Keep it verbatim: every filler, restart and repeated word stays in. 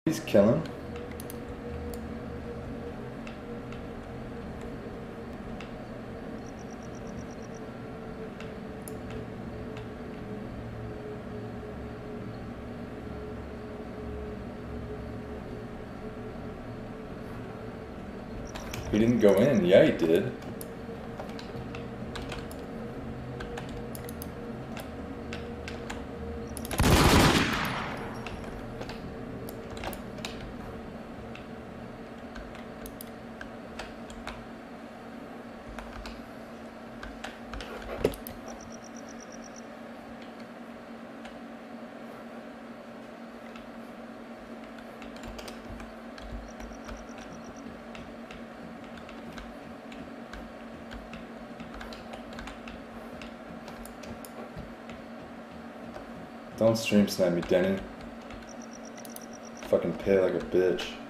He's killing. He didn't go in. Yeah, he did. Don't stream snipe me, Denny. Fucking pay like a bitch.